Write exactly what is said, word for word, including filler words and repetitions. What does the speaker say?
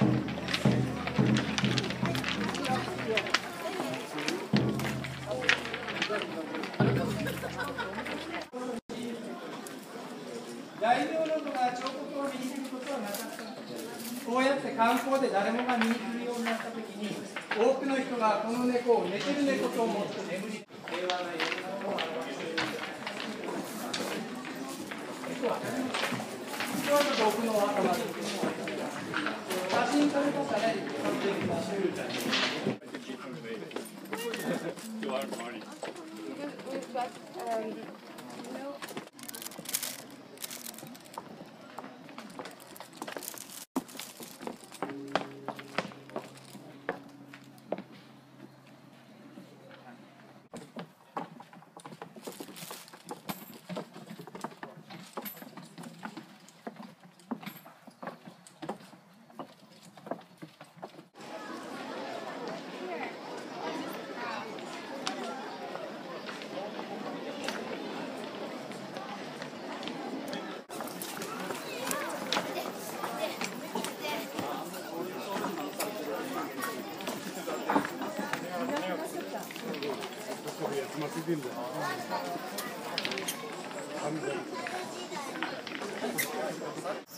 大名のが彫刻を身にすることはなかった。こうやって観光で誰もが身にするようになったときに、多くの人がこの猫を寝てる猫と思って眠り、平和な世の中を表しているんです。猫は人はちょっと奥の頭で写真撮れますかね。Masih